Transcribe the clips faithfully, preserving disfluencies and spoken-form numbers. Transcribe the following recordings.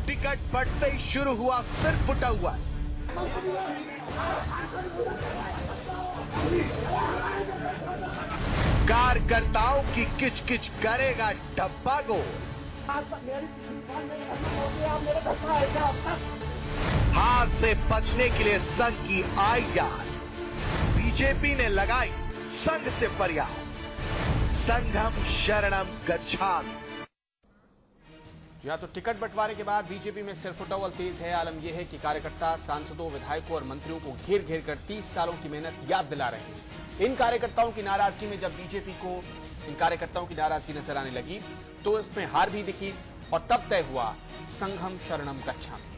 Ticket बढ़ते ही शुरू हुआ सिर फुटा हुआ। कार्यकर्ताओं की किचकिच करेगा डब्बा गो। हार से बचने के लिए संघ की आई याद। बीजेपी ने लगाई संघ से फरियाद, संघम शरणम गच्छामि। या तो टिकट बंटवारे के बाद बीजेपी में सिरफुटौल तेज है। आलम यह है कि कार्यकर्ता सांसदों, विधायकों और मंत्रियों को घेर घेर कर तीस सालों की मेहनत याद दिला रहे हैं। इन कार्यकर्ताओं की नाराजगी में जब बीजेपी को इन कार्यकर्ताओं की नाराजगी नजर आने लगी तो इसमें हार भी दिखी और तब तय हुआ संघम शरणम गच्छामि।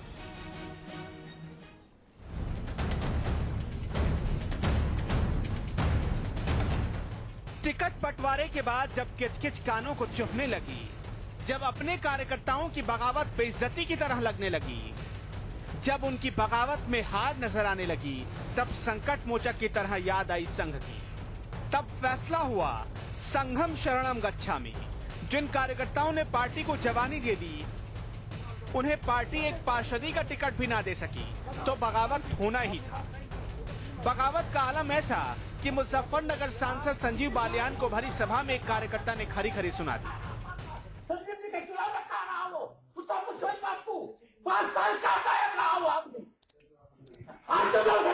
टिकट बंटवारे के बाद जब किचकिच कानों को चुभने लगी, जब अपने कार्यकर्ताओं की बगावत बेइज्जती की तरह लगने लगी, जब उनकी बगावत में हार नजर आने लगी, तब संकट मोचक की तरह याद आई संघ की। तब फैसला हुआ संघम शरणम गच्छामि। जिन कार्यकर्ताओं ने पार्टी को जवानी दे दी, उन्हें पार्टी एक पार्षदी का टिकट भी ना दे सकी तो बगावत होना ही था। बगावत का आलम ऐसा कि मुजफ्फरनगर सांसद संजीव बालियान को भरी सभा में एक कार्यकर्ता ने खरी खरी सुना दी। पांच साल का गायब रहा हो आपने, आज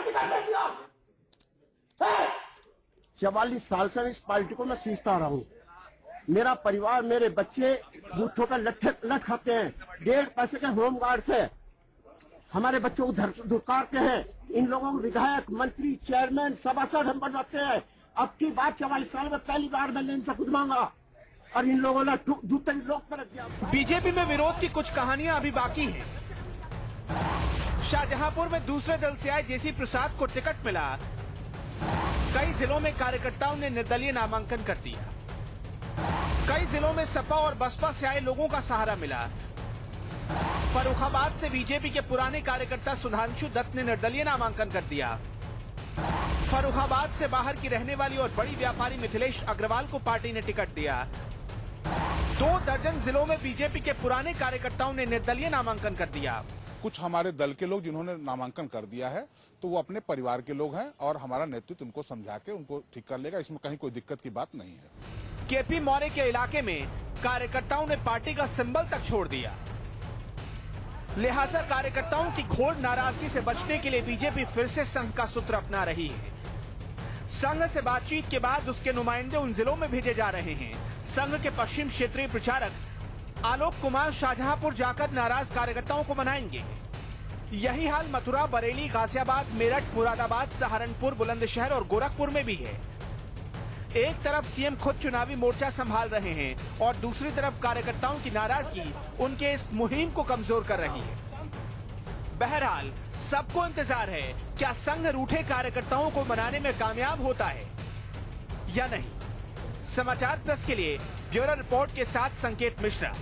चवालीस साल से इस पार्टी को मैं सींचता रहा हूँ। मेरा परिवार, मेरे बच्चे बूथों पर लठ लठ खाते हैं। डेढ़ पैसे के होमगार्ड से हमारे बच्चों को धुतकारते हैं। इन लोगों को विधायक, मंत्री, चेयरमैन, सभासद हम बनवाते हैं। अब की बात चवालीस साल में पहली बार मैंने इनसे कुछ मांगा और इन लोगों ने जूते लोक पर रख दिया। बीजेपी में विरोध की कुछ कहानियां अभी बाकी हैं। शाहजहांपुर में दूसरे दल से आए जेसी प्रसाद को टिकट मिला। कई जिलों में कार्यकर्ताओं ने निर्दलीय नामांकन कर दिया। कई जिलों में सपा और बसपा से आए लोगों का सहारा मिला। फर्रुखाबाद से बीजेपी के पुराने कार्यकर्ता सुधांशु दत्त ने निर्दलीय नामांकन कर दिया। फर्रुखाबाद से बाहर की रहने वाली और बड़ी व्यापारी मिथिलेश अग्रवाल को पार्टी ने टिकट दिया। दो दर्जन जिलों में बीजेपी के पुराने कार्यकर्ताओं ने निर्दलीय नामांकन कर दिया। कुछ हमारे दल के लोग जिन्होंने नामांकन कर दिया है तो वो अपने परिवार के लोग हैं और हमारा नेतृत्व उनको समझा के उनको ठीक कर लेगा। इसमें कहीं कोई दिक्कत की बात नहीं है। केपी मौर्य के इलाके में कार्यकर्ताओं ने पार्टी का सिंबल तक छोड़ दिया। लिहाजा कार्यकर्ताओं की घोर नाराजगी से बचने के लिए बीजेपी फिर से संघ का सूत्र अपना रही है। संघ से बातचीत के बाद उसके नुमाइंदे उन जिलों में भेजे जा रहे हैं। संघ के पश्चिम क्षेत्रीय प्रचारक आलोक कुमार शाहजहांपुर जाकर नाराज कार्यकर्ताओं को मनाएंगे। यही हाल मथुरा, बरेली, गाजियाबाद, मेरठ, मुरादाबाद, सहारनपुर, बुलंदशहर और गोरखपुर में भी है। एक तरफ सीएम खुद चुनावी मोर्चा संभाल रहे हैं और दूसरी तरफ कार्यकर्ताओं की नाराजगी उनके इस मुहिम को कमजोर कर रही है। बहरहाल सबको इंतजार है, क्या संघ रूठे कार्यकर्ताओं को मनाने में कामयाब होता है या नहीं। समाचार प्लस के लिए ब्यूरो रिपोर्ट के साथ संकेत मिश्रा।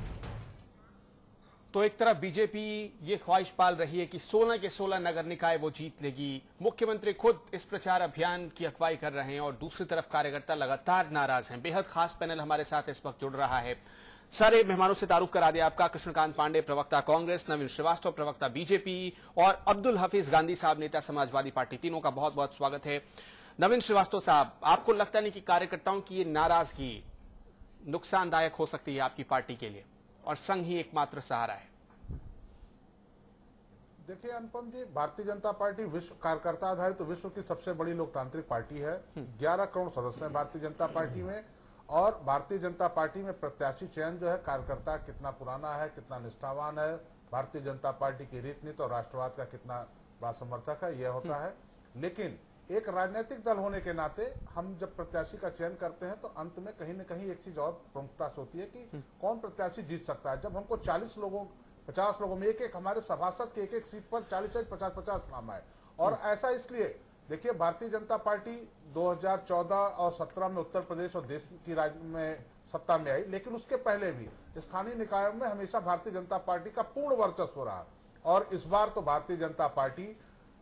तो एक तरफ बीजेपी ये ख्वाहिश पाल रही है कि सोलह के सोलह नगर निकाय वो जीत लेगी। मुख्यमंत्री खुद इस प्रचार अभियान की अगुवाई कर रहे हैं और दूसरी तरफ कार्यकर्ता लगातार नाराज हैं। बेहद खास पैनल हमारे साथ इस वक्त जुड़ रहा है। सारे मेहमानों से तारुफ करा दिया आपका। कृष्णकांत पांडे, प्रवक्ता कांग्रेस, नवीन श्रीवास्तव, प्रवक्ता बीजेपी, और अब्दुल हफीज गांधी साहब, नेता समाजवादी पार्टी। तीनों का बहुत बहुत स्वागत है। नवीन श्रीवास्तव साहब, आपको लगता नहीं कि कार्यकर्ताओं की ये नाराजगी नुकसानदायक हो सकती है आपकी पार्टी के लिए और संघ ही एकमात्र सहारा है? देखिए अनुपम जी, भारतीय जनता पार्टी विश्व कार्यकर्ता आधारित तो विश्व की सबसे बड़ी लोकतांत्रिक पार्टी है। ग्यारह करोड़ सदस्य हैं भारतीय जनता पार्टी में और भारतीय जनता पार्टी में प्रत्याशी चयन जो है कार्यकर्ता कितना पुराना है, कितना निष्ठावान है, भारतीय जनता पार्टी की रीत नीति और राष्ट्रवाद का कितना बड़ा समर्थक है, यह होता है। लेकिन एक राजनीतिक दल होने के नाते हम जब प्रत्याशी का चयन करते हैं तो अंत में कहीं न कहीं एक चीज और प्रमुखता से होती है कि कौन प्रत्याशी जीत सकता है। जब हमको चालीस लोगों पचास लोगों में एक एक हमारे सभासद के एक एक सीट पर चालीस पचास पचास नाम आए। और ऐसा इसलिए देखिए, भारतीय जनता पार्टी दो हज़ार चौदह और सत्रह में उत्तर प्रदेश और देश की राज्य में सत्ता में आई, लेकिन उसके पहले भी स्थानीय निकायों में हमेशा भारतीय जनता पार्टी का पूर्ण वर्चस्व रहा। और इस बार तो भारतीय जनता पार्टी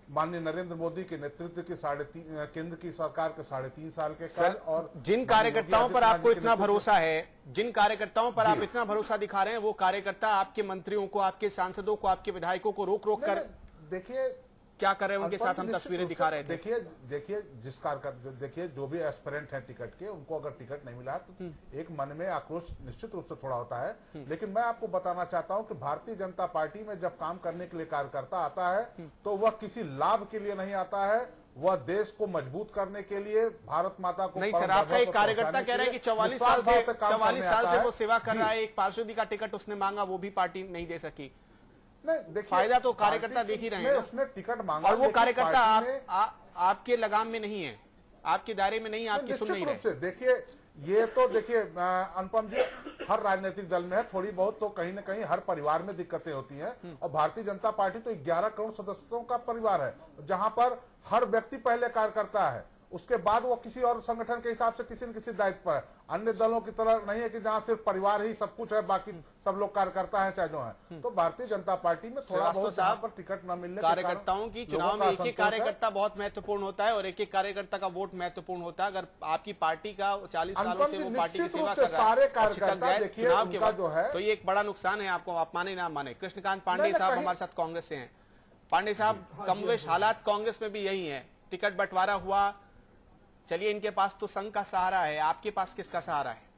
माननीय नरेंद्र मोदी के नेतृत्व की साढ़े तीन केंद्र की सरकार के साढ़े तीन साल के काल और जिन कार्यकर्ताओं पर आपको इतना भरोसा है, जिन कार्यकर्ताओं पर आप इतना भरोसा दिखा रहे हैं, वो कार्यकर्ता आपके मंत्रियों को, आपके सांसदों को, आपके विधायकों को रोक रोक कर देखिए क्या कर रहे हैं उनके साथ हम तस्वीरें दिखा रहे थे। देखिए देखिए जिस कार्यकर्ता देखिए जो भी एस्पिरेंट हैं टिकट के, उनको अगर टिकट नहीं मिला तो एक मन में आक्रोश निश्चित रूप से थोड़ा होता है। लेकिन मैं आपको बताना चाहता हूं कि भारतीय जनता पार्टी में जब काम करने के लिए कार्यकर्ता आता है तो वह किसी लाभ के लिए नहीं आता है, वह देश को मजबूत करने के लिए, भारत माता को नहीं सर, आपका एक कार्यकर्ता कह रहा है कि चौवालीस साल से चौवालीस साल से वो सेवा कर रहा है, एक पार्षदी का टिकट उसने मांगा, वो भी पार्टी नहीं दे सकी। नहीं, फायदा तो कार्यकर्ता देख ही रहे हैं, उसने टिकट मांगा और वो कार्यकर्ता आप, आ, आपके लगाम में नहीं है, आपके दायरे में नहीं, आपकी सुन नहीं रहे। देखिए ये तो देखिए अनुपम जी, हर राजनीतिक दल में है, थोड़ी बहुत तो कहीं ना कहीं हर परिवार में दिक्कतें होती हैं, और भारतीय जनता पार्टी तो ग्यारह करोड़ सदस्यों का परिवार है, जहां पर हर व्यक्ति पहले कार्यकर्ता है, उसके बाद वो किसी और संगठन के हिसाब से किसी न किसी दायित्व पर है। अन्य दलों की तरह नहीं है कि जहां सिर्फ परिवार ही सब कुछ है, बाकी सब लोग कार्यकर्ता हैं चाहे जो है। तो भारतीय जनता पार्टी में थोड़ा बहुत साहब पर टिकट न मिलने कार्यकर्ताओं की चुनाव में एक एक कार्यकर्ता बहुत महत्वपूर्ण होता है और एक एक कार्यकर्ता का वोट महत्वपूर्ण होता है। अगर आपकी पार्टी का चालीस सालों से वो पार्टी की सेवा कर रहा है, सारे कार्यकर्ता चुनाव के बाद जो है तो ये एक बड़ा नुकसान है, आपको आप माने ना माने। कृष्णकांत पांडे साहब हमारे साथ कांग्रेस से हैं। पांडे साहब, कमोवेश हालात कांग्रेस में भी यही है, टिकट बंटवारा हुआ, चलिए इनके पास तो संघ का सहारा है, आपके पास किसका सहारा है?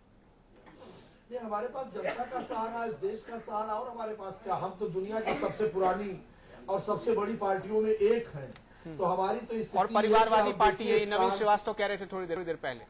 ये हमारे पास जनता का सहारा, इस देश का सहारा, और हमारे पास क्या, हम तो दुनिया की सबसे पुरानी और सबसे बड़ी पार्टियों में एक हैं, तो हमारी तो इस और परिवारवादी पार्टी है। नवीन श्रीवास्तव कह रहे थे थोड़ी देर देर पहले।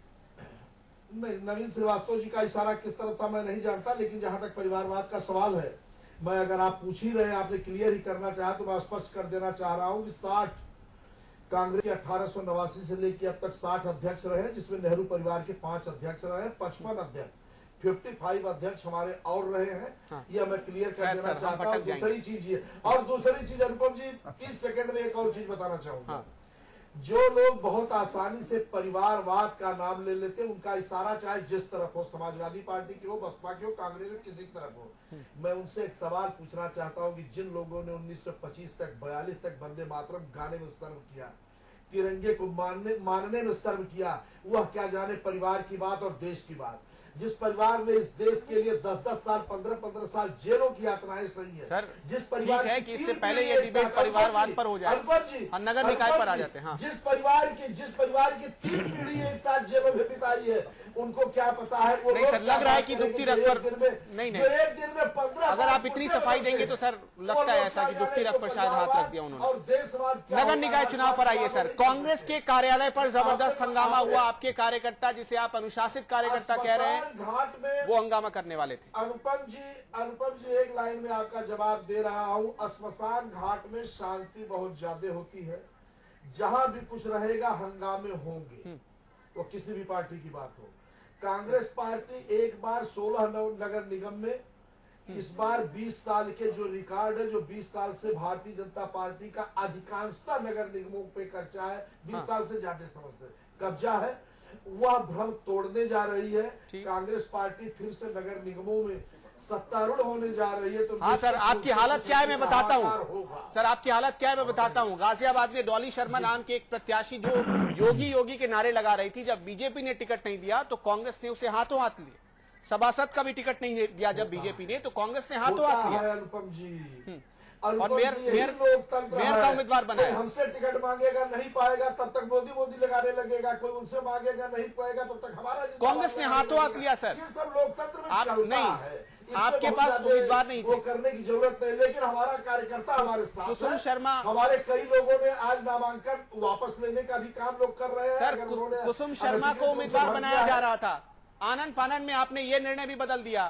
नवीन श्रीवास्तव जी का इशारा किस तरफ था मैं नहीं जानता, लेकिन जहां तक परिवारवाद का सवाल है, मैं अगर आप पूछ ही रहे हैं, आपने क्लियर ही करना चाहा तो मैं स्पष्ट कर देना चाह रहा हूं कि साठ कांग्रेस के अठारह सौ नवासी से लेकर अब तक साठ अध्यक्ष रहे, जिसमें नेहरू परिवार के पांच अध्यक्ष रहे, पचपन अध्यक्ष, पचपन अध्यक्ष हमारे और रहे हैं। हाँ। यह मैं क्लियर कर देना चाहता हूँ। दूसरी चीज ये, और दूसरी चीज अनुपम जी, तीस सेकंड में एक और चीज बताना चाहूंगा। हाँ। जो लोग बहुत आसानी से परिवारवाद का नाम ले लेते हैं, उनका इशारा चाहे जिस तरफ हो, समाजवादी पार्टी की हो, बसपा की हो, कांग्रेस हो, किसी की तरफ हो, मैं उनसे एक सवाल पूछना चाहता हूं कि जिन लोगों ने उन्नीस सौ पच्चीस तक बयालीस तक वंदे मातरम गाने में सर्व किया, तिरंगे को मानने मानने में सर्व किया, वह क्या जाने परिवार की बात और देश की बात। जिस परिवार ने इस देश के लिए दस दस साल, पंद्रह पंद्रह साल जेलों की यातनाएं सही है, सर, जिस परिवार है कि इससे पहले ये डिबेट परिवारवाद पर हो जाए, और नगर निकाय पर आ जाते हैं। हाँ। जिस परिवार की जिस परिवार की तीन पीढ़ी एक साथ जेलों में बिताई है, उनको क्या पता है वो नहीं सर, लग रहा है कि दुखती रख पर नहीं नहीं एक दिन में पंद्रह, अगर आप इतनी सफाई देंगे तो सर लगता है ऐसा कि दुखती रख पर शायद हाथ रख दिया उन्होंने। और देशवाद नगर निकाय चुनाव पर आइए सर, कांग्रेस के कार्यालय पर जबरदस्त हंगामा हुआ, आपके कार्यकर्ता, जिसे आप अनुशासित कार्यकर्ता कह रहे हैं, घाट में वो हंगामा करने वाले थे। अनुपम जी, अनुपम जी एक लाइन में आपका जवाब दे रहा हूं। श्मशान घाट में शांति बहुत ज्यादा होती है, जहां भी कुछ रहेगा हंगामे होंगे, वो किसी भी पार्टी की बात हो। कांग्रेस पार्टी एक बार सोलह नगर निगम में, इस बार बीस साल के जो रिकॉर्ड है, जो बीस साल से भारतीय जनता पार्टी का अधिकांशतः नगर निगमों पे कब्जा है, बीस हाँ। साल से ज्यादा समय से कब्जा है, वह भ्रम तोड़ने जा रही है। कांग्रेस पार्टी फिर से नगर निगमों में सत्तारूढ़ होने जा रही है। तो हाँ सर, आपकी हालत क्या है मैं बताता हूँ। सर आपकी हालत क्या है मैं बताता हूँ। गाजियाबाद में डॉली शर्मा नाम के एक प्रत्याशी जो योगी योगी के नारे लगा रही थी, जब बीजेपी ने टिकट नहीं दिया तो कांग्रेस ने उसे हाथों हाथ लिया। सभासद का भी टिकट नहीं दिया जब बीजेपी ने, तो कांग्रेस ने हाथों हाथ लिया। अनुपम जी, और मेयर मेयर मेयर का उम्मीदवार बनाया। हमसे टिकट मांगेगा, नहीं पाएगा, तब तक मोदी मोदी लगाने लगेगा। कोई उनसे मांगेगा, नहीं पाएगा, तब तक हमारा कांग्रेस ने हाथों हाथ लिया। सर ये सब लोकतंत्र में आप चलता नहीं है, आपके पास उम्मीदवार नहीं वो करने की जरूरत नहीं, लेकिन हमारा कार्यकर्ता हमारे साथ है। कुसुम शर्मा, हमारे कई लोगों ने आज नामांकन वापस लेने का भी काम लोग कर रहे हैं। सर कुसुम शर्मा को उम्मीदवार बनाया जा रहा था, आनंद फानन में आपने ये निर्णय भी बदल दिया।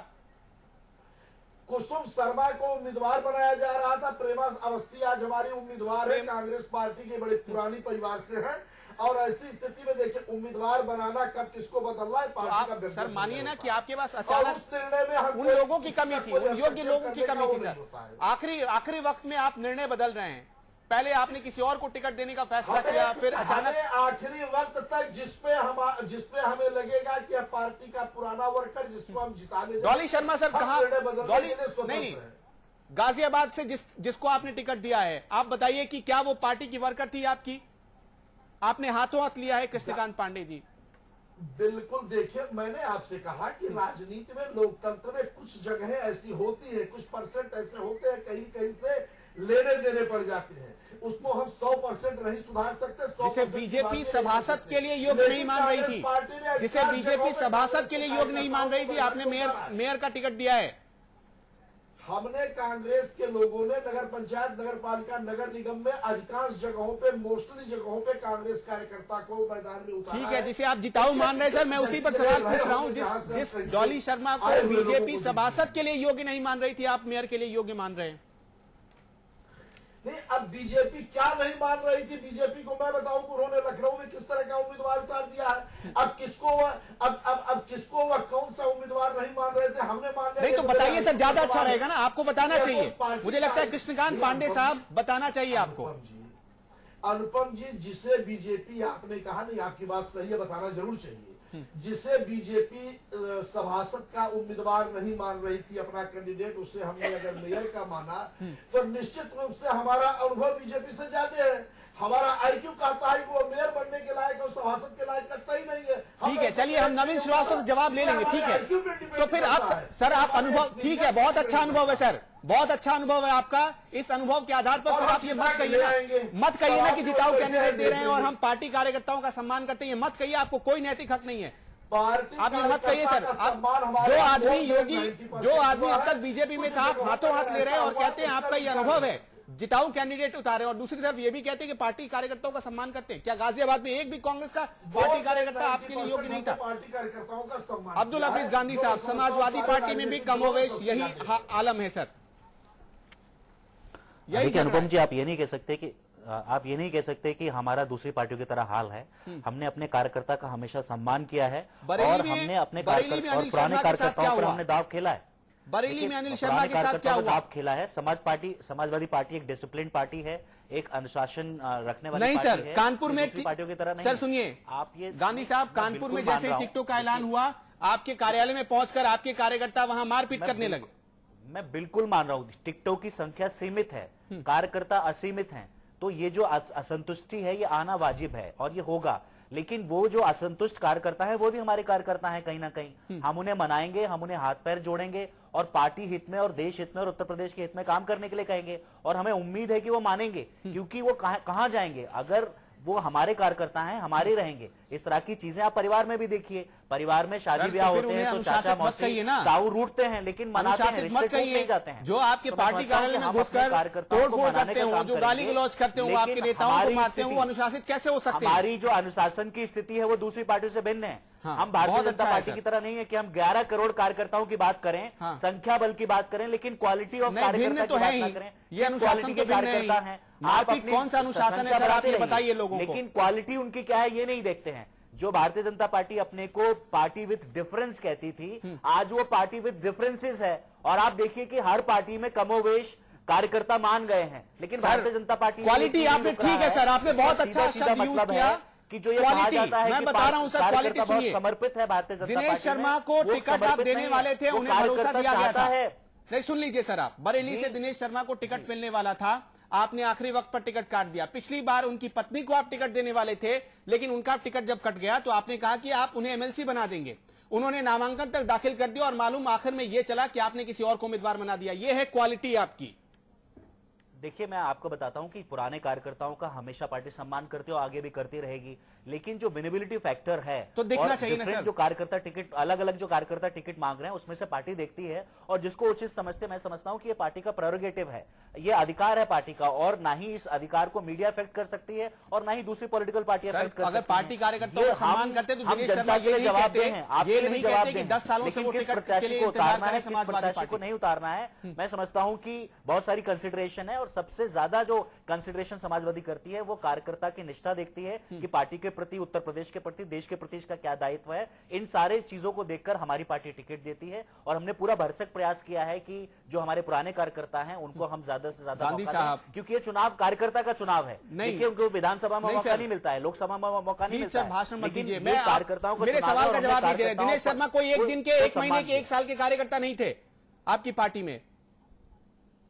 कुसुम शर्मा को उम्मीदवार बनाया जा रहा था, प्रेमा अवस्थी आज हमारी उम्मीदवार है, कांग्रेस पार्टी के बड़े पुरानी परिवार से है। और ऐसी स्थिति में देखिए, उम्मीदवार बनाना कब किसको बदलना है पार्टी का। सर मानिए ना कि आपके पास अचानक उस निर्णय में हम उन लोगों की कमी थी, उन योग्य लोगों की कमी थी। सर आखिरी आखिरी वक्त में आप निर्णय बदल रहे हैं। पहले आपने किसी और को टिकट देने का फैसला किया, फिर अचानक आखिरी वक्त तक जिसपे हम जिसपे हमें लगेगा कि पार्टी का पुराना वर्कर जिसको हम जिताने। डॉली शर्मा सर कहाँ, डॉली नहीं नहीं गाजियाबाद से जिस जिसको आपने टिकट दिया है, आप बताइए कि क्या वो पार्टी की वर्कर थी आपकी? आपने हाथों हाथ लिया है कृष्णकांत पांडे जी? बिल्कुल। देखिए, मैंने आपसे कहा कि राजनीति में, लोकतंत्र में कुछ जगहें ऐसी होती है, कुछ परसेंट ऐसे होते हैं, कहीं कहीं से लेने देने पड़ जाते हैं, उसको हम सौ परसेंट नहीं सुधार सकते। जिसे बीजेपी सभासद के लिए योग्य नहीं मान रही थी, जिसे बीजेपी सभासद के लिए योग्य नहीं मान रही थी, आपने मेयर मेयर का टिकट दिया है। हमने कांग्रेस के लोगों ने नगर पंचायत, नगर पालिका, नगर निगम में अधिकांश जगहों पे, मोस्टली जगहों पे कांग्रेस कार्यकर्ता को मैदान में उतारा। ठीक है, जिसे आप जिताऊ मान रहे हैं सर, मैं उसी पर सवाल पूछ रहा हूं। जिस जिस डॉली शर्मा को बीजेपी सभासद के लिए योग्य नहीं मान रही थी, आप मेयर के लिए योग्य मान रहे हैं। नहीं, अब बीजेपी क्या नहीं मान रही थी? बीजेपी को मैं बताऊं कि उन्होंने लखनऊ में किस तरह का उम्मीदवार उतार दिया है। अब किसको अब अब अब किसको वह कौन सा उम्मीदवार नहीं मान रहे थे, हमने मान लिया। नहीं तो बताइए सर, ज्यादा अच्छा रहेगा ना, आपको बताना चाहिए। मुझे लगता है कृष्णकांत पांडे साहब बताना चाहिए आपको। अनुपम जी, जिसे बीजेपी, आपने कहा नहीं, आपकी बात सही है, बताना जरूर चाहिए। जिसे बीजेपी सभासद का उम्मीदवार नहीं मान रही थी अपना कैंडिडेट, उसे हमने अगर मेयर का माना तो निश्चित रूप से हमारा अनुभव बीजेपी से ज्यादा है। हमारा आईक्यू कहता है कि वो मेयर बनने के लायक और सभासद के लायक लगता ही नहीं है। ठीक है, चलिए हम नवीन श्रीवास्तव से जवाब ले लेंगे। ठीक है, तो फिर आप सर, आप अनुभव, ठीक है, बहुत अच्छा अनुभव है सर, बहुत अच्छा अनुभव है आपका। इस अनुभव के आधार पर फिर आप ये मत कहिए ना, मत कहिए ना कि जिताऊ कैंडिडेट दे रहे हैं और हम पार्टी कार्यकर्ताओं का सम्मान करते हैं। मत कहिए, आपको कोई नैतिक हक नहीं है, आप ये मत कहिए सर। आप जो आदमी योगी, जो आदमी अब तक बीजेपी में था, आप हाथों हाथ ले रहे हैं और कहते हैं आपका ये अनुभव है, जिताऊ कैंडिडेट उतारे, और दूसरी तरफ ये भी कहते हैं कि पार्टी कार्यकर्ताओं का सम्मान करते हैं। क्या गाजियाबाद में एक भी कांग्रेस का पार्टी कार्यकर्ता आपके लिए योग्य नहीं था? पार्टी कार्यकर्ताओं का सम्मान। अब्दुल हफीज गांधी साहब, समाजवादी पार्टी में भी कमोवेश यही आलम है सर। यही अनुपम जी, आप ये नहीं कह सकते कि आप ये नहीं कह सकते कि हमारा दूसरी पार्टियों की तरह हाल है। हमने अपने कार्यकर्ता का हमेशा सम्मान किया है और हमने अपने कार्यकर्ता और पुराने कार्यकर्ताओं पर हमने दाव खेला है। बरेली में अनिल शर्मा के साथ क्या हुआ? दाव खेला है। समाज पार्टी, समाजवादी पार्टी एक डिसिप्लिन पार्टी है, एक अनुशासन रखने वाली नहीं पार्टी सर, है। कानपुर में पार्टियों की तरह नहीं। सर सुनिए, आप ये गांधी साहब, कानपुर में जैसे टिकटों का ऐलान हुआ, आपके कार्यालय में पहुंचकर आपके कार्यकर्ता वहां मारपीट करने लगे। मैं बिल्कुल मान रहा हूं, टिकटों की संख्या सीमित है, कार्यकर्ता असीमित हैं, तो ये जो असंतुष्टि है ये आना वाजिब है और ये होगा। लेकिन वो जो असंतुष्ट कार्यकर्ता है वो भी हमारे कार्यकर्ता हैं कहीं ना कहीं। हम उन्हें मनाएंगे, हम उन्हें हाथ पैर जोड़ेंगे और पार्टी हित में और देश हित में और उत्तर प्रदेश के हित में काम करने के लिए कहेंगे, और हमें उम्मीद है कि वो मानेंगे, क्योंकि वो कहां कहां जाएंगे अगर वो हमारे कार्यकर्ता हैं, हमारे रहेंगे। इस तरह की चीजें आप परिवार में भी देखिए, परिवार में शादी ब्याह होते हैं तो चाचा मौसी ताऊ रूठते हैं, लेकिन मनाते हैं, रिश्ते नहीं जाते हैं। जो आपके पार्टी कार्यालय में घुसकर तोड़फोड़ करते हो, जो गाली गलौज करते हो, आपके नेताओं को मारते हो, वो अनुशासित कैसे हो सकते हैं? हमारी जो अनुशासन की स्थिति है वो दूसरी पार्टियों से भिन्न है। हम भारतीय जनता पार्टी की तरह नहीं है कि हम ग्यारह करोड़ कार्यकर्ताओं की बात करें, संख्या बल की बात करें, लेकिन क्वालिटी ऑफ कार्यकर्ता की बात ना करें। ये अनुशासन के कार्यकर्ता हैं, आपकी कौन सा अनुशासन है सर, आप ये बताइए लोगों को। लेकिन क्वालिटी उनकी क्या है ये नहीं देखते हैं। जो भारतीय जनता पार्टी अपने को पार्टी विद डिफरेंस कहती थी, आज वो पार्टी विद डिफरेंसेस है। और आप देखिए कि हर पार्टी में कमोवेश कार्यकर्ता मान गए हैं, लेकिन भारतीय जनता पार्टी क्वालिटी आपने, ठीक है सर, आपने बहुत अच्छा शब्द यूज किया कि जो ये कहा जाता है, मैं बता रहा हूं सर, क्वालिटी सुनिए, समर्पित है भारतीय जनता पार्टी। दिनेश शर्मा को टिकट आप देने वाले थे, उन्हें भरोसा दिया गया था। नहीं, सुन लीजिए सर, आप बरेली से दिनेश शर्मा को टिकट मिलने वाला था, आपने आखिरी वक्त पर टिकट काट दिया। पिछली बार उनकी पत्नी को आप टिकट देने वाले थे, लेकिन उनका टिकट जब कट गया तो आपने कहा कि आप उन्हें एमएलसी बना देंगे। उन्होंने नामांकन तक दाखिल कर दिया और मालूम आखिर में यह चला कि आपने किसी और को उम्मीदवार बना दिया। यह है क्वालिटी आपकी। देखिए, मैं आपको बताता हूं कि पुराने कार्यकर्ताओं का हमेशा पार्टी सम्मान करती है और आगे भी करती रहेगी, लेकिन जो विनेबिलिटी फैक्टर है तो देखना चाहिए ना सर। जो कार्यकर्ता टिकट, अलग अलग जो कार्यकर्ता टिकट मांग रहे हैं उसमें से पार्टी देखती है और जिसको उचित समझते, मैं समझता हूं कि ये पार्टी का प्रेरोगेटिव है, ये अधिकार है पार्टी का, और ना ही इस अधिकार को मीडिया अफेक्ट कर सकती है और ना ही दूसरी पॉलिटिकल पार्टी अफेक्ट कर सकती है। अगर पार्टी कार्यकर्ताओं का सम्मान करते तो दिनेश शर्मा ये जवाब दें, ये नहीं कहते कि दस सालों से वो टिकट के लिए इंतजार कर रहे समाजवादी पार्टी को नहीं उतारना है। मैं समझता हूं कि बहुत सारी कंसिडरेशन है और सबसे ज्यादा जो कंसिडरेशन समाजवादी करती है वो कार्यकर्ता की निष्ठा देखती है कि पार्टी के प्रति, उत्तर प्रदेश के प्रति, देश के प्रति इसका क्या दायित्व है। इन सारे चीजों को देखकर हमारी पार्टी टिकट देती है और हमने पूरा भरसक प्रयास किया है कि जो हमारे पुराने कार्यकर्ता हैं उनको हम ज्यादा से ज्यादा मौका दें, क्योंकि ये चुनाव कार्यकर्ता का चुनाव है। देखिए, उनको विधानसभा में मौका नहीं मिलता है, लोकसभा में मौका नहीं मिलता है। भाषण मत दीजिए, मैं कार्यकर्ताओं को मेरे सवाल का जवाब नहीं दे रहे। दिनेश शर्मा कोई एक दिन के, एक महीने के, एक साल के कार्यकर्ता नहीं थे आपकी पार्टी में।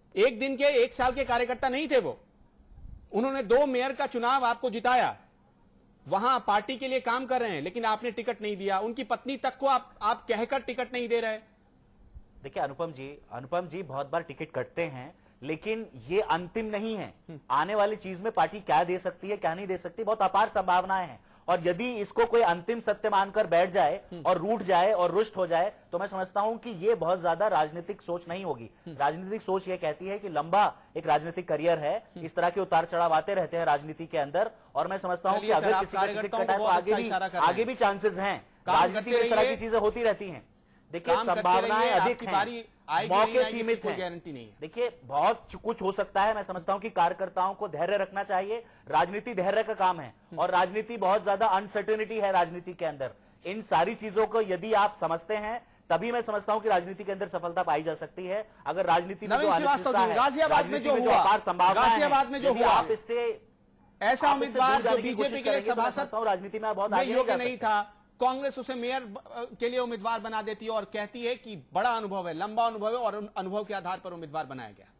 एक दिन के, एक साल के कार्यकर्ता नहीं थे वो। उन्होंने दो मेयर का चुनाव आपको जिताया, वहां पार्टी के लिए काम कर रहे हैं, लेकिन आपने टिकट नहीं दिया। उनकी पत्नी तक को आप आप कहकर टिकट नहीं दे रहे। देखिए अनुपम जी, अनुपम जी बहुत बार टिकट कटते हैं, लेकिन ये अंतिम नहीं है। आने वाली चीज में पार्टी क्या दे सकती है, क्या नहीं दे सकती, बहुत अपार संभावनाएं हैं। और यदि इसको कोई अंतिम सत्य मानकर बैठ जाए और रूठ जाए और रुष्ट हो जाए, तो मैं समझता हूं कि ये बहुत ज्यादा राजनीतिक सोच नहीं होगी। राजनीतिक सोच ये कहती है कि लंबा एक राजनीतिक करियर है, इस तरह के उतार चढ़ाव आते रहते हैं राजनीति के अंदर, और मैं समझता हूं कि अगर किसी का टिकट कटा है तो आगे भी आगे भी चांसेस हैं। राजनीति में इस तरह की चीजें होती रहती हैं। देखिए संभावनाएं अधिक हैं, मौके सीमित हैं, गारंटी नहीं है। देखिए बहुत कुछ हो सकता है। मैं समझता हूं कि कार्यकर्ताओं को धैर्य रखना चाहिए। राजनीति धैर्य का काम है, और राजनीति बहुत ज्यादा अनसर्टेनिटी है राजनीति के अंदर। इन सारी चीजों को यदि आप समझते हैं, तभी मैं समझता हूं कि राजनीति के अंदर सफलता पाई जा सकती है। अगर राजनीति में जो अनिश्चितता है, गाजियाबाद में जो हुआ, गाजियाबाद में जो हुआ, आप इससे ऐसा उम्मीदवार जो बीजेपी के लिए सभासद राजनीति में बहुत आगे योग्य नहीं था, कांग्रेस उसे मेयर के लिए उम्मीदवार बना देती है और कहती है कि बड़ा अनुभव है, लंबा अनुभव है, और उन अनुभव के आधार पर उम्मीदवार बनाया गया।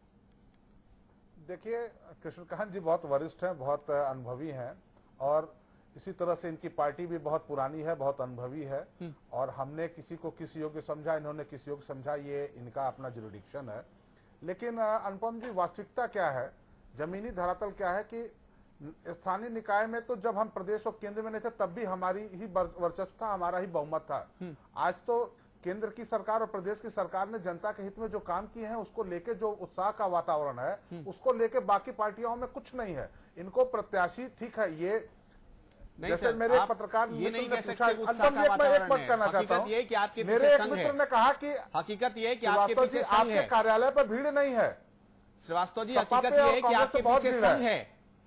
देखिए कृष्णकांत जी बहुत वरिष्ठ हैं, बहुत अनुभवी हैं, और इसी तरह से इनकी पार्टी भी बहुत पुरानी है, बहुत अनुभवी है, और हमने किसी को किस योग्य समझा, इन्होंने किस योग्य समझा, ये इनका अपना जुरिडिक्शन है। लेकिन अनुपम जी, वास्तविकता क्या है, जमीनी धरातल क्या है कि स्थानीय निकाय में तो जब हम प्रदेश और केंद्र में नहीं थे तब भी हमारी ही वर्चस्व था, हमारा ही बहुमत था। आज तो केंद्र की सरकार और प्रदेश की सरकार ने जनता के हित में जो काम किए हैं, उसको लेके जो उत्साह का वातावरण है, उसको लेके बाकी पार्टियों में कुछ नहीं है। इनको प्रत्याशी, ठीक है, ये जैसे मेरे एक पत्रकार ये नहीं कह सकते कहना चाहता हूँ, ये कि आपके मेरे एक मित्र ने कहा कि हकीकत ये कि आपके पीछे संघ है, कार्यालय पर भीड़ नहीं है। श्रीवास्तव जी, हकीकत ये है कि आपके पीछे संघ है।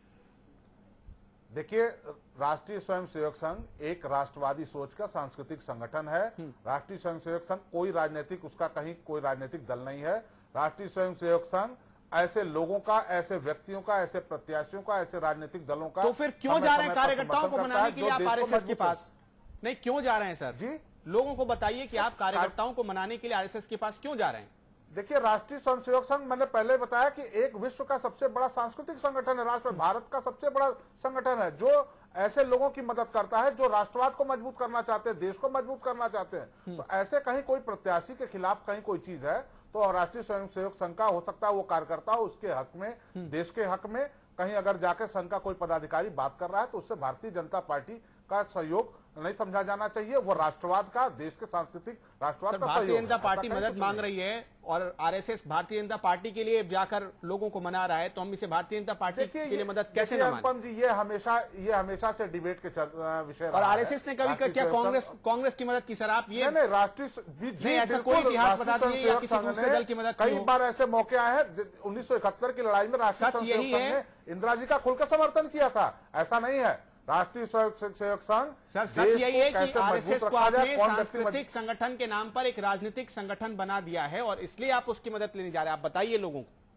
देखिए, राष्ट्रीय स्वयंसेवक संघ एक राष्ट्रवादी सोच का सांस्कृतिक संगठन है। राष्ट्रीय स्वयंसेवक संघ कोई राजनीतिक, उसका कहीं कोई राजनीतिक दल नहीं है। राष्ट्रीय स्वयंसेवक संघ ऐसे लोगों का, ऐसे व्यक्तियों का, ऐसे प्रत्याशियों का, ऐसे राजनीतिक दलों का। तो फिर क्यों जा रहे हैं कार्यकर्ताओं को मनाने के लिए आप आरएसएस के पास? नहीं, क्यों जा रहे हैं सर जी? लोगों को बताइए कि आप कार्यकर्ताओं को मनाने के लिए आरएसएस के पास क्यों जा रहे हैं? देखिए, राष्ट्रीय स्वयंसेवक संघ, मैंने पहले बताया कि एक विश्व का सबसे बड़ा सांस्कृतिक संगठन है, राष्ट्र भारत का सबसे बड़ा संगठन है, जो ऐसे लोगों की मदद करता है जो राष्ट्रवाद को मजबूत करना चाहते हैं, देश को मजबूत करना चाहते हैं। तो ऐसे कहीं कोई प्रत्याशी के खिलाफ कहीं कोई चीज है तो राष्ट्रीय स्वयंसेवक संघ का हो सकता है वो कार्यकर्ता हो, उसके हक में, देश के हक में कहीं अगर जाके संघ का कोई पदाधिकारी बात कर रहा है तो उससे भारतीय जनता पार्टी का सहयोग नहीं समझा जाना चाहिए। वो राष्ट्रवाद का, देश के सांस्कृतिक राष्ट्रवाद का भारतीय जनता पार्टी मदद मांग रही है और आरएसएस भारतीय जनता पार्टी के लिए जाकर लोगों को मना रहा है, तो हम इसे भारतीय जनता पार्टी के लिए मदद कैसे न मानें? जी, ये हमेशा ये हमेशा से डिबेट के विषय और आरएसएस ने कभी क्या कांग्रेस कांग्रेस की मदद की? सर आप ये नहीं, राष्ट्रीय ऐसा कोई इतिहास बता दीजिए या किसी दूसरे दल की मदद? कई बार ऐसे मौके आए हैं। उन्नीस सौ इकहत्तर की लड़ाई में राष्ट्रीय यही है, इंदिरा जी का खुलकर समर्थन किया था, ऐसा नहीं है। राष्ट्रीय स्वयंसेवक संघ, सर सच यही है कि आरएसएस को आपने सांस्कृतिक संगठन के नाम पर एक राजनीतिक संगठन बना दिया है और इसलिए आप उसकी मदद लेने जा रहे हैं। आप बताइए लोगों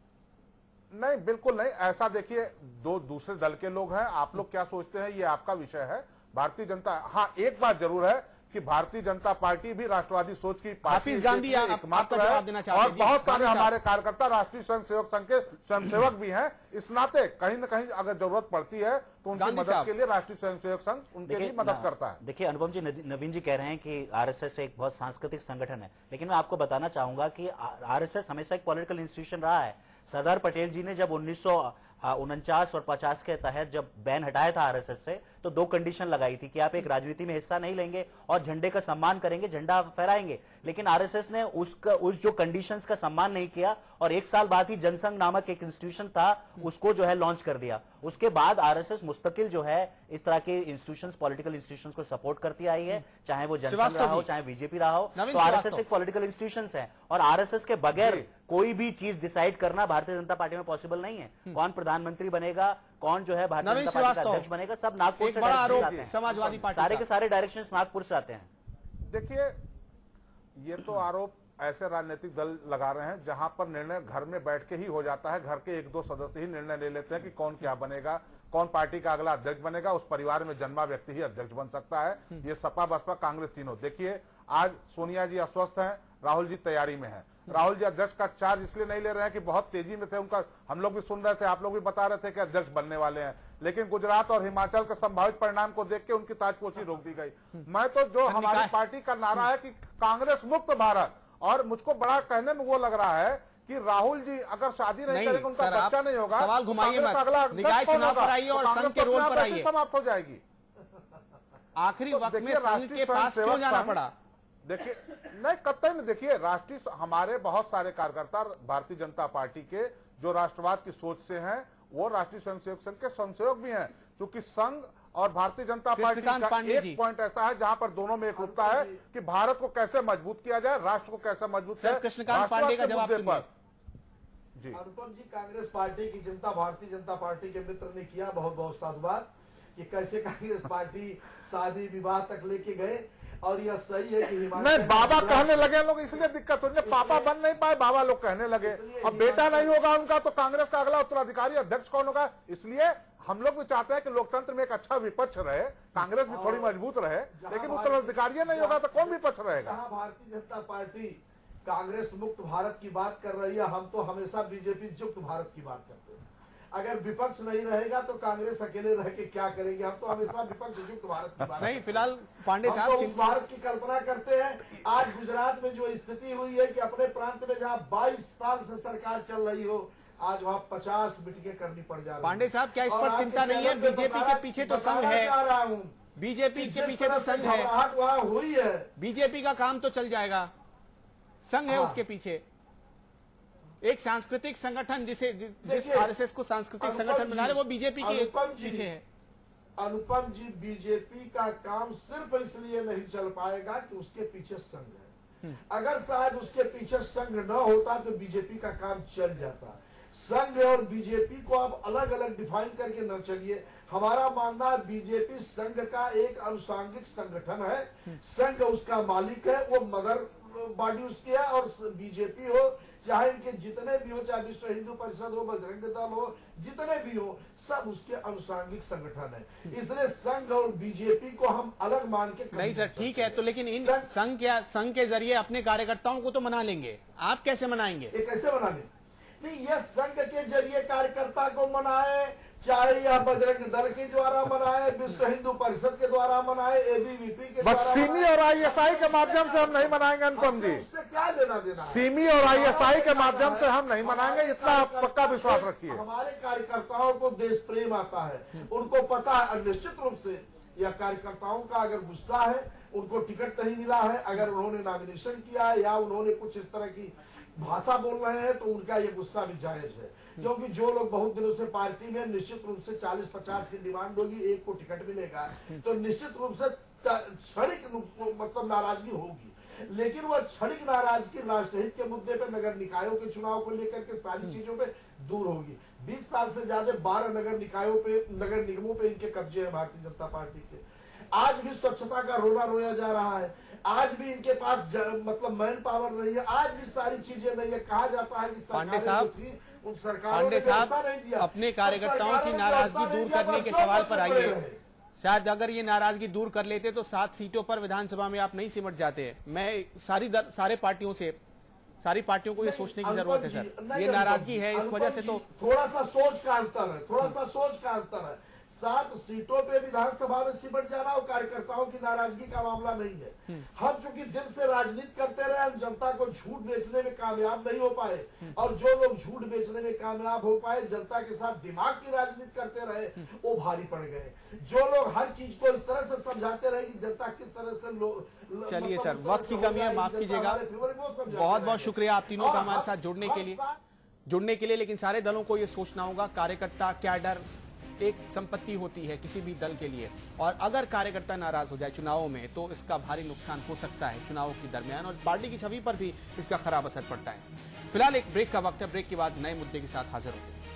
को। नहीं, बिल्कुल नहीं ऐसा। देखिए, दो दूसरे दल के लोग हैं, आप लोग क्या सोचते हैं ये आपका विषय है। भारतीय जनता, हाँ एक बात जरूर है कि भारतीय जनता पार्टी भी राष्ट्रवादी सोच की हाफिज गांधी एकमात्र है, और बहुत सारे हमारे कार्यकर्ता राष्ट्रीय स्वयंसेवक संघ के स्वयंसेवक भी हैं। इस नाते कहीं न कहीं अगर जरूरत पड़ती है तो उनकी मदद के लिए राष्ट्रीय स्वयंसेवक संघ उनके लिए मदद करता है। देखिए अनुपम जी, नवीन जी कह रहे हैं कि आरएसएस एक बहुत सांस्कृतिक संगठन है, लेकिन मैं आपको बताना चाहूंगा कि आरएसएस हमेशा एक पॉलिटिकल इंस्टीट्यूशन रहा है। सरदार पटेल जी ने जब उन्नीस सौ उनचास और पचास के तहत जब बैन हटाया था आरएसएस से, तो दो कंडीशन लगाई थी कि आप एक राजनीति में हिस्सा नहीं लेंगे और झंडे का सम्मान करेंगे, झंडा फहराएंगे। लेकिन आरएसएस ने उसका उस जो कंडीशंस का सम्मान नहीं किया और एक साल बाद ही जनसंघ नामक एक इंस्टीट्यूशन था उसको जो है लॉन्च कर दिया। उसके बाद आरएसएस मुस्तकिल जो है इस तरह के इंस्टीट्यूशंस, पॉलिटिकल इंस्टीट्यूशंस को सपोर्ट करती आई है, चाहे वो जनसंघ रहा हो चाहे बीजेपी रहा हो। तो आरएसएस एक पॉलिटिकल इंस्टीट्यूशंस है और आरएसएस के बगैर कोई भी चीज डिसाइड करना भारतीय जनता पार्टी में पॉसिबल नहीं है। कौन प्रधानमंत्री बनेगा, कौन जो है भारतीय जनता पार्टी का अध्यक्ष बनेगा, सब नागपुर से आते हैं। समाजवादी पार्टी सारे के सारे डायरेक्शंस नागपुर से आते हैं। देखिए, ये तो आरोप ऐसे राजनीतिक दल लगा रहे हैं जहां पर निर्णय घर में बैठ के ही हो जाता है। घर के एक दो सदस्य ही निर्णय ले लेते हैं कि कौन क्या बनेगा, कौन पार्टी का अगला अध्यक्ष बनेगा। उस परिवार में जन्मा व्यक्ति ही अध्यक्ष बन सकता है। ये सपा, बसपा, कांग्रेस तीनों। देखिए, आज सोनिया जी अस्वस्थ हैं, राहुल जी तैयारी में हैं। राहुल जी अध्यक्ष का चार्ज इसलिए नहीं ले रहे हैं कि बहुत तेजी में थे, उनका हम लोग भी सुन रहे थे, आप लोग भी बता रहे थे कि अध्यक्ष बनने वाले हैं, लेकिन गुजरात और हिमाचल के संभावित परिणाम को देख के उनकी ताजपोशी रोक दी गई। मैं तो जो हमारी पार्टी का नारा है कि कांग्रेस मुक्त भारत, और मुझको बड़ा कहने में वो लग रहा है कि राहुल जी अगर शादी नहीं, नहीं करेंगे, उनका बच्चा नहीं होगा, सवाल घुमाइए मत, अगला निकाय चुनाव पर आइए और संघ के रोल पर आइए, समाप्त हो जाएगी। आखिरी वक्त में संघ के पास क्यों जाना पड़ा? देखिए, नहीं कतई नहीं, देखिए राष्ट्रीय हमारे बहुत सारे कार्यकर्ता भारतीय जनता पार्टी के जो राष्ट्रवाद की सोच से हैं, वो राष्ट्रीय स्वयंसेवक संघ के स्वयंसेवक भी हैं, क्योंकि संघ और भारतीय जनता पार्टी का एक पॉइंट ऐसा है जहां पर दोनों में एकरूपता है कि भारत को कैसे मजबूत किया जाए, राष्ट्र को कैसे मजबूत किया जाए। कृष्णकांत पांडे का जवाब सुनिए। जी अनुपम जी, कांग्रेस पार्टी की चिंता भारतीय जनता पार्टी के मित्र ने किया, बहुत बहुत साधुवाद कि कैसे कांग्रेस पार्टी शादी विवाह तक लेके गए, और यह सही है कि नहीं बाबा कहने लगे लोग, इसलिए दिक्कत हो, पापा बन नहीं पाए, बाबा लोग कहने लगे। अब बेटा नहीं होगा उनका तो कांग्रेस का अगला उत्तराधिकारी अध्यक्ष कौन होगा? इसलिए हम लोग भी चाहते हैं कि लोकतंत्र में एक अच्छा विपक्ष रहे, कांग्रेस भी थोड़ी मजबूत रहे, लेकिन उत्तराधिकारी नहीं होगा तो कौन विपक्ष रहेगा? भारतीय जनता पार्टी कांग्रेस मुक्त भारत की बात कर रही है, हम तो हमेशा बीजेपी युक्त भारत की बात करते हैं। अगर विपक्ष नहीं रहेगा तो कांग्रेस अकेले रह के क्या करेंगे? हम तो हमेशा विपक्ष युक्त भारत की बात नहीं। फिलहाल पांडे साहब तो उस भारत की कल्पना करते हैं। आज गुजरात में जो स्थिति हुई है कि अपने प्रांत में जहां बाईस साल से सरकार चल रही हो, आज वहां पचास मीटिंगें करनी पड़ जा रही है। पांडे साहब, क्या इस पर चिंता नहीं है? बीजेपी के पीछे तो संघ है, बीजेपी के पीछे तो संघ है, वहां हुई है, बीजेपी का काम तो चल जाएगा, संघ है उसके पीछे। एक सांस्कृतिक संगठन जिसे जिस आरएसएस को सांस्कृतिक संगठन बना रहे वो बीजेपी के पीछे है। अनुपम जी, बीजेपी का काम सिर्फ इसलिए नहीं चल पाएगा कि उसके पीछे संघ है। अगर शायद उसके पीछे संघ न होता तो बीजेपी का काम चल जाता। संघ और बीजेपी को आप अलग अलग डिफाइन करके न चलिए। हमारा मानना बीजेपी संघ का एक अनुसांगिक संगठन है, संघ उसका मालिक है, वो मदर बॉडी उसकी है, और बीजेपी हो चाहे इनके जितने भी हो, चाहे विश्व हिंदू परिषद हो, बजरंग दल हो, जितने भी हो, सब उसके अनुसांगिक संगठन है। इसलिए संघ और बीजेपी को हम अलग मान के नहीं सर, ठीक है, तो लेकिन इन संघ क्या संघ के जरिए अपने कार्यकर्ताओं को तो मना लेंगे, आप कैसे मनाएंगे? ये कैसे मनाने? नहीं, यह संघ के जरिए कार्यकर्ता को मनाए, चाहे यह बजरंग दल के द्वारा मनाए, विश्व हिंदू परिषद के द्वारा मनाए, एबीवीपी के बस सीमी और आईएसआई के माध्यम से हम नहीं मनाएंगे अनुपम जी। उससे क्या लेना देना? सीमी और आईएसआई के माध्यम से हम नहीं मनाएंगे, इतना आप पक्का विश्वास रखिए। हमारे कार्यकर्ताओं को देश प्रेम आता है, उनको पता है, निश्चित रूप से यह कार्यकर्ताओं का अगर गुस्सा है, उनको टिकट नहीं मिला है, अगर उन्होंने नॉमिनेशन किया है या उन्होंने कुछ इस तरह की भाषा बोल रहे हैं, तो उनका ये गुस्सा भी जायज है। क्योंकि जो लोग बहुत दिनों से पार्टी में, निश्चित रूप से चालीस पचास की डिमांड होगी, एक को टिकट मिलेगा, तो निश्चित रूप से क्षणिक मतलब नाराजगी होगी। लेकिन वह क्षणिक नाराजगी राष्ट्रहित के मुद्दे पे, नगर निकायों के चुनाव को लेकर के सारी चीजों पे दूर होगी। बीस साल से ज्यादा बारह नगर निकायों पे, नगर निगमों पे इनके कब्जे हैं भारतीय जनता पार्टी के। आज भी स्वच्छता का रोना रोया जा रहा है, आज भी इनके पास ज, मतलब मैन पावर नहीं है, आज भी सारी चीजें नहीं है। कहा जाता है कि पांडे साहब उन सरकारों पांडे साहब अपने कार्यकर्ताओं की नाराजगी दूर करने के सवाल पर आइए। शायद अगर ये नाराजगी दूर कर लेते तो सात सीटों पर विधानसभा में आप नहीं सिमट जाते। मैं सारी दर, सारे पार्टियों से सारी पार्टियों को ये सोचने की जरूरत है सर, ये नाराजगी है, इस वजह से तो थोड़ा सा सोच का अंतर है, थोड़ा सा सोच का अंतर है। सात सीटों पे विधानसभा में सिमट जाना और कार्यकर्ताओं की नाराजगी का मामला नहीं है। हम चूंकि दिल से राजनीति करते रहे, हम जनता को झूठ बेचने में कामयाब नहीं हो पाए, और जो लोग झूठ बेचने में कामयाब हो पाए, जनता के साथ दिमाग की राजनीति करते रहे, वो भारी पड़ गए। जो लोग हर चीज को इस तरह से समझाते रहे कि जनता किस तरह से, चलिए सर, वक्त की कमी है, माफ कीजिएगा। बहुत बहुत शुक्रिया आप तीनों का हमारे साथ जुड़ने के लिए जुड़ने के लिए लेकिन सारे दलों को ये सोचना होगा, कार्यकर्ता कैडर एक संपत्ति होती है किसी भी दल के लिए, और अगर कार्यकर्ता नाराज हो जाए चुनावों में तो इसका भारी नुकसान हो सकता है चुनावों के दरमियान, और पार्टी की छवि पर भी इसका खराब असर पड़ता है। फिलहाल एक ब्रेक का वक्त है, ब्रेक के बाद नए मुद्दे के साथ हाजिर होते हैं।